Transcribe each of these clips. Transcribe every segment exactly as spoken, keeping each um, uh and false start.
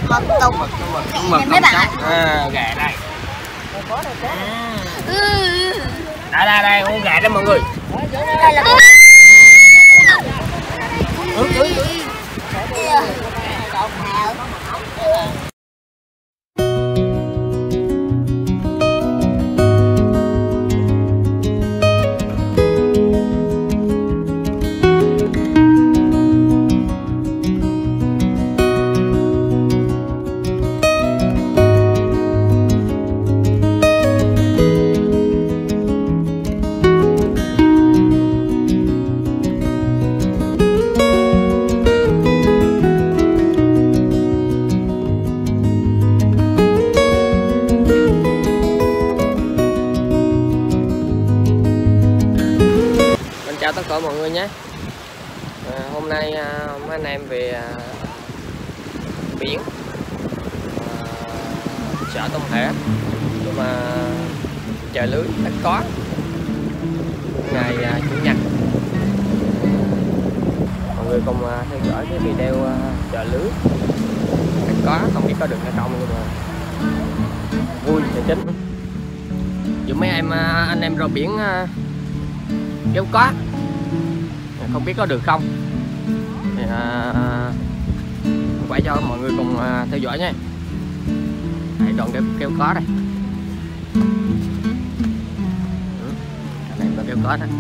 mực tục mực mấy bạn ạ. À, gà đây. Đây đây đây, con gà đó mọi người. Đây là chào tất cả mọi người nhé. À, hôm nay à, mấy anh em về à, biển à, chợ Tông Thể, nhưng mà chợ lưới ít có ngày à, chủ nhật. Mọi người cùng à, theo dõi cái video à, chợ lưới ít có, không biết có được hay không, nhưng mà vui là chính. Dù mấy em à, anh em ra biển à, kéo có, không biết có được không thì à, quay cho mọi người cùng à, theo dõi nhé. Đây, đoàn kéo, kéo có đây. Ừ, này là kéo có đó.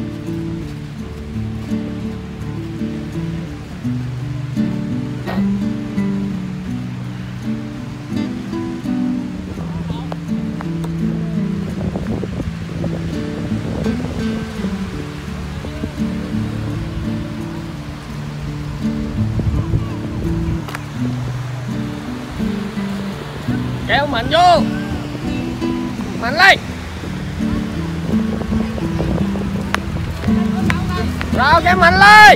Kéo mạnh vô, mạnh lên, rồi kéo mạnh lên.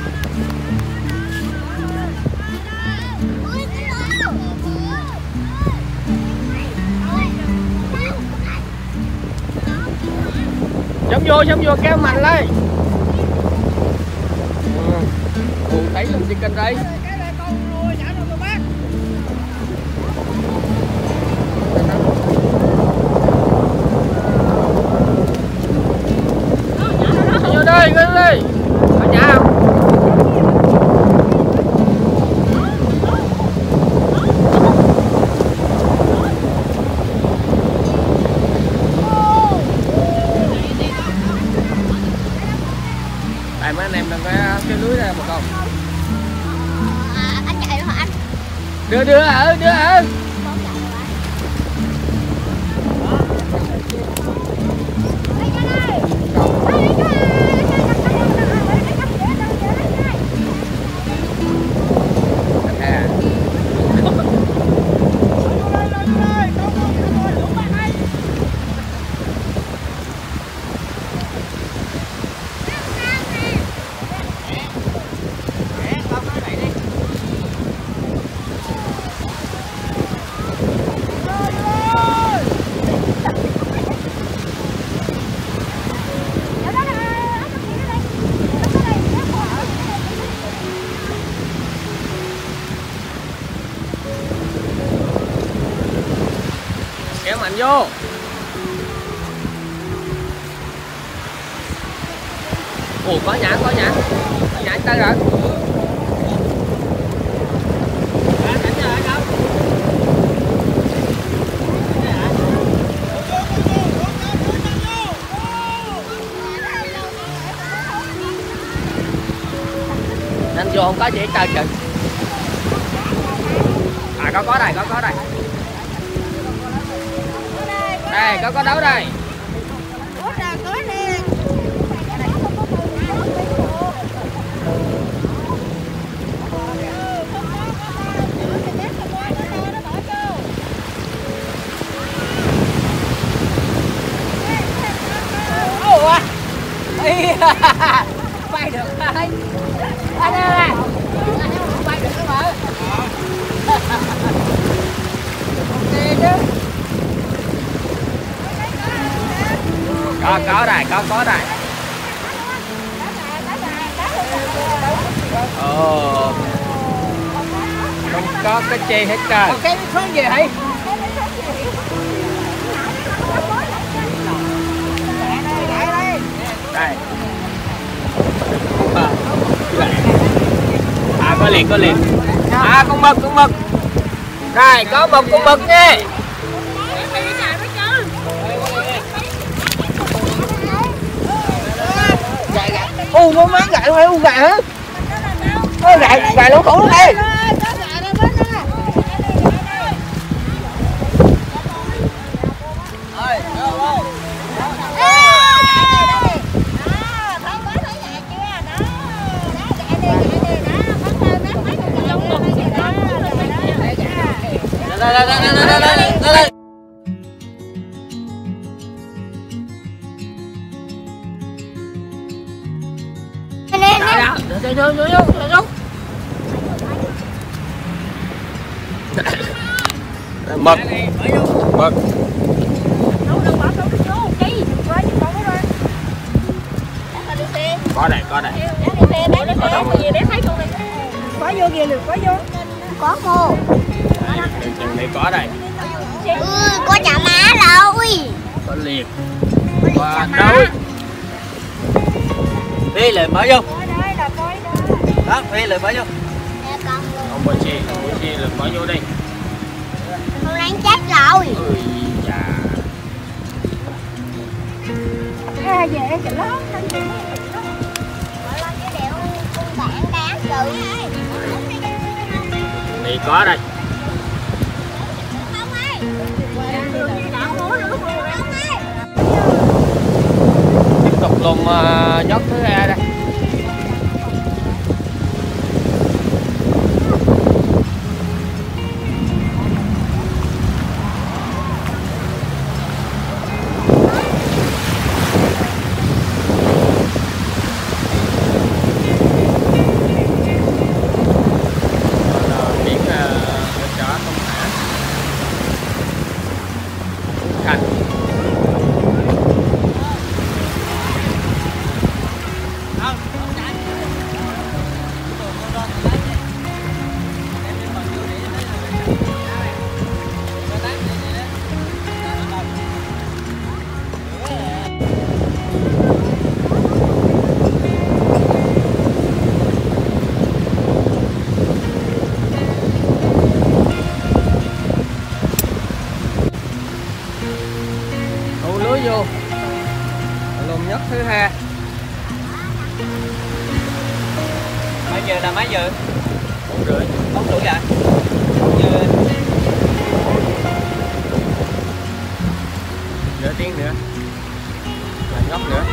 Sống vô, sống vô, kéo mạnh lên. Cụ thấy lên trên kênh đây. Đây, đây, đây. Ở nhà không? Tại mấy anh em đang cái cái lưới ra một con. À, anh chạy hả anh? Đưa đưa ở, đưa ở. Kéo mạnh vô. Ủa có nhãn, có nhãn. Có nhãn tới rồi. Nên vô không có gì hết trơn kìa. À có có đây, có có đây. Đây, có có đấu đây. Ủa. Bay được thôi. Anh ơi. Không bay được nữa mà. Đi chứ. Có có đây, có có đây. Ồ. Không có cái chi hết trơn. Cái số gì hả? Đây. À có liền có liền. À con mực con mực. Đây có một con mực nha. U nó má gậy luôn, u gà hả? Có gà gà lỗ khổ luôn đây. Đây đây đây đây đây đây đây đây. Mực mực có đây có đây Có vô kìa được, có vô. Có cô. chừng này có đây. Ừ, có chả má rồi. Có liệt và đâu Đi lại mở vô. Đó, đi lại mở vô. ông bơ chi ông bơ chi là bỏ vô đi. Con đánh chết rồi. Ui chà. À, về cái lớn con bạn đáng sự. Này có đây. Tiếp tục luôn uh, nhót thứ hai đây. Vô luôn nhất thứ hai. Mấy giờ là mấy giờ? Bốn rưỡi. Bốn rưỡi vậy? Giờ nửa tiếng nữa là ngóc nữa.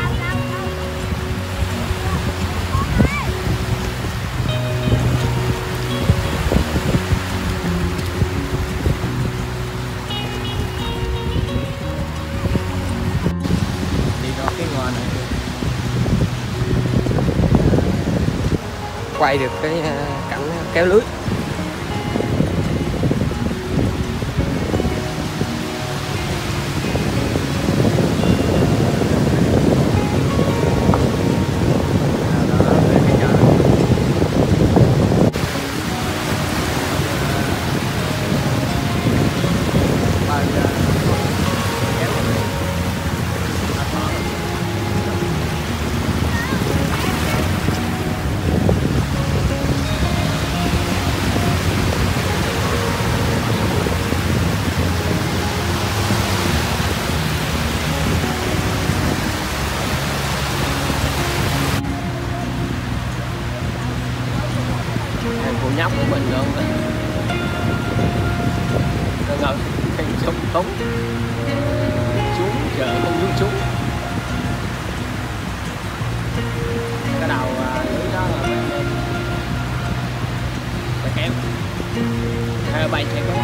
Quay được cái cảnh kéo lưới. Nhóc của mình luôn rồi. Nó ngồi thành sông tống xuống chờ không xuống xuống cái đầu lưới đó là bay bay kéo hay bay sẽ có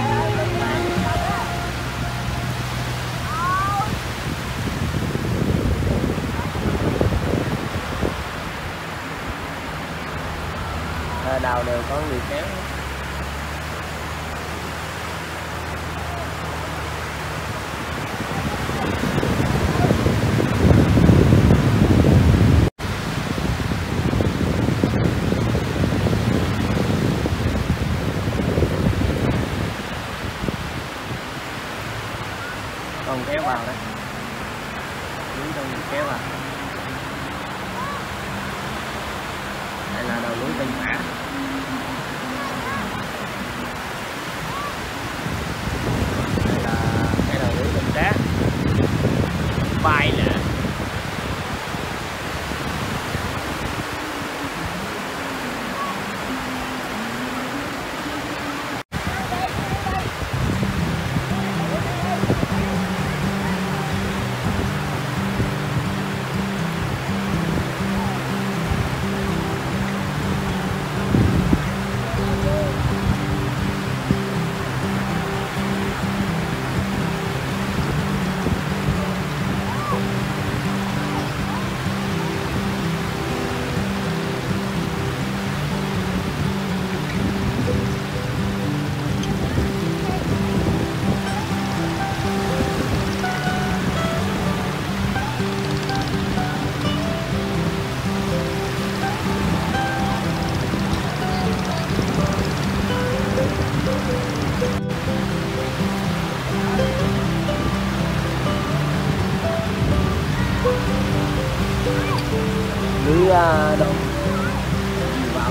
đào đều có người kéo. đông kéo vào đấy, núi đông kéo vào. Đây là đầu núi Tân Mã. Đây là cái đầu núi Tân Trá. Bay nè. Núi Đông vào.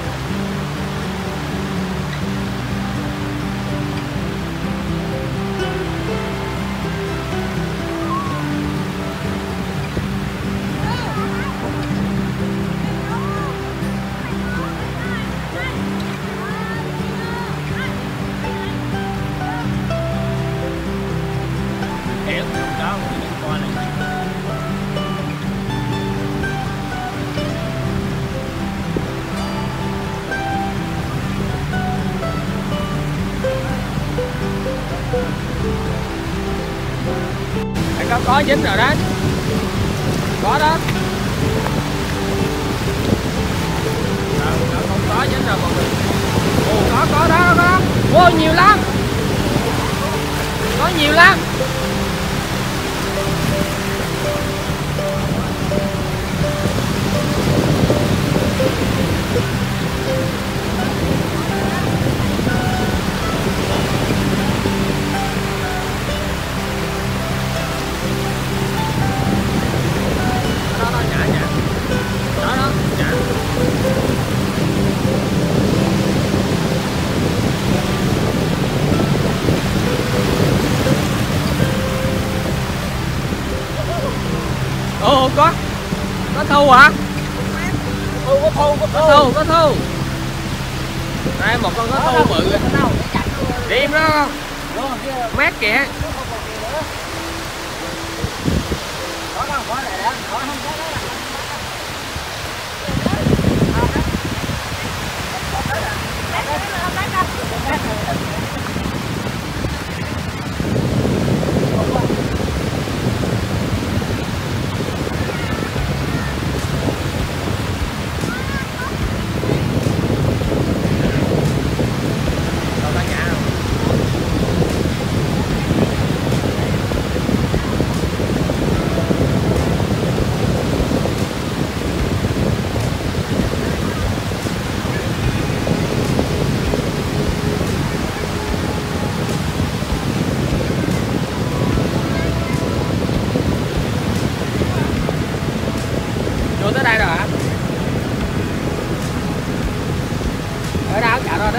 Kéo trong đó một cái con này. Có có dính rồi đó, có đó. Rồi, không có dính rồi mọi người. Ồ, có có đó có. Ô, nhiều lắm, có nhiều lắm. Ồ, có có thu hả? Thu, có thu, có Có thu, có thu. Đây một con có thu bự. Điềm đó không? Mát kìa. Có không? Có để đó. Có không? Có đó. Tới đây rồi hả? Ở đâu chợ rồi đó.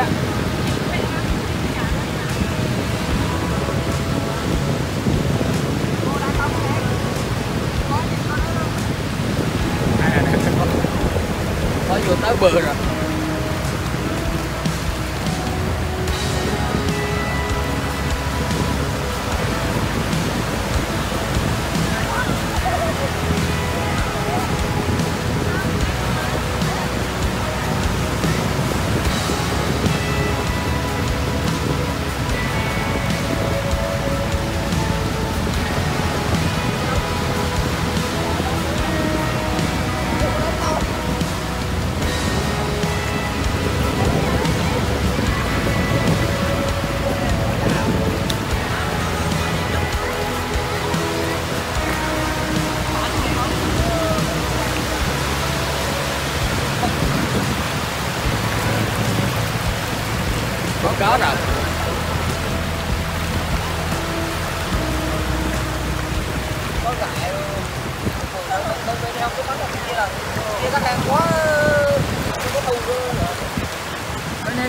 Đây nè, có vô tới bờ rồi.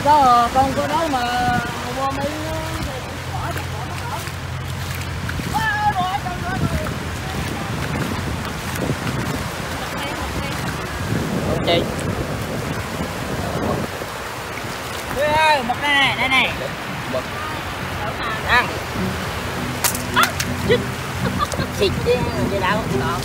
đó con có đó mà mua mấy con chi mực này đây này mực ăn xịt chứ gì đâu còn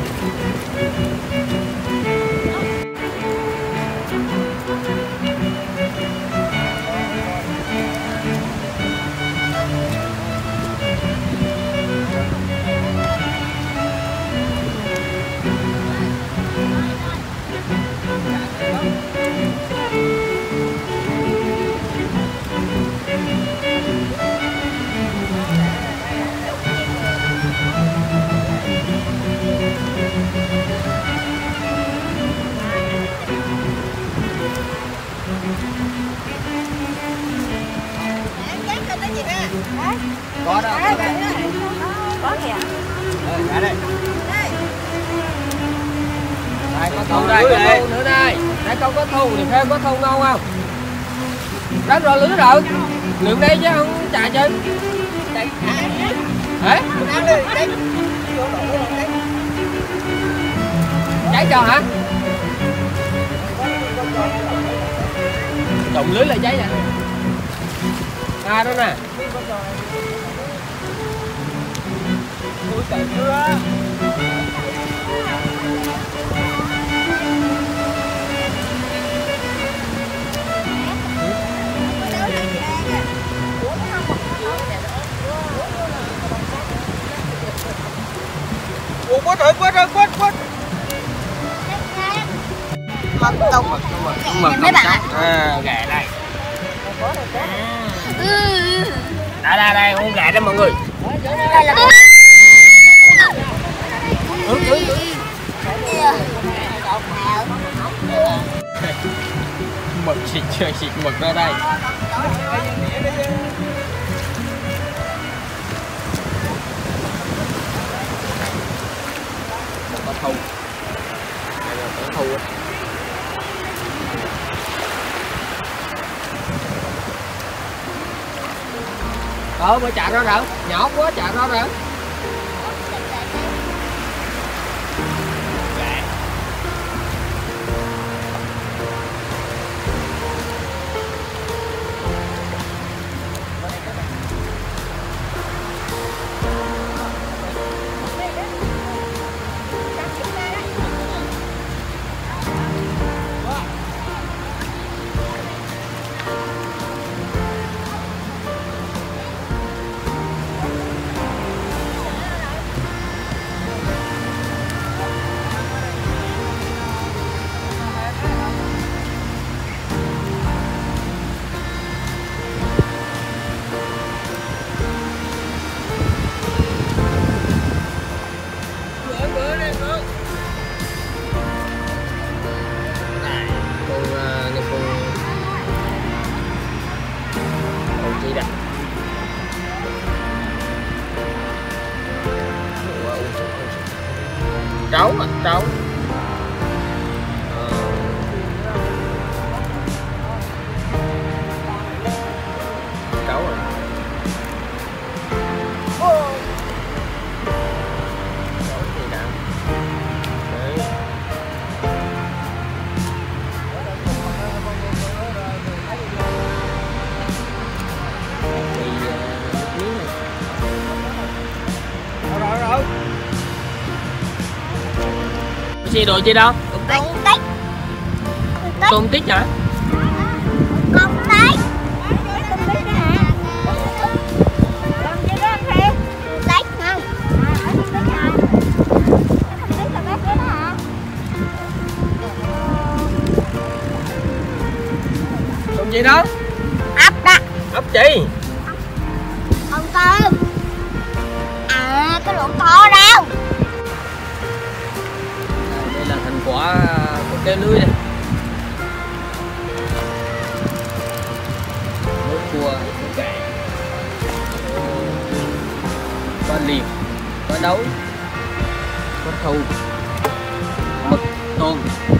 có đó Có kìa. dạ đây đây có thu đây, có thu nữa đây. Nãy con có thu thì thêm có thu ngon không? Rất rồi lưới rồi. Lượm đây chứ không chạy chứ. Hả? Cháy cho hả? Trụng lưới là cháy vậy. À đó nè. ui trời chưa ủa quất rồi quất rồi quất quất Mực tục. Mực Mấy bạn ạ. à, gà đây. Đây đây đây, con gà đó mọi người. Đây là Ừ, ừ, ừ. Mực xịt chơi xịt mực ra đây. Có thu. Đây là có thu. Ờ, mới chạy ra rồi, nhỏ quá chạy ra rồi. Trấu à, trấu. Ờ. Trấu à. Trấu gì nào. Đấy. Thì uh, miếng này. rồi rồi rồi Gì đồ chi đâu? tít tít. Tôm tít hả? Con tít. Con tít đó hả? Con gì đó anh Thiên? Tít không? À, ở tít hả? Con tít là bác đó hả? Tôm gì đó? Ốc đó. Ốc chi? Con tôm. À, cái lỗ to đâu? Đây là thành quả của cái lưới này. Nước cua, nước gà, có liềm, có đấu, có thù, mực, tôm.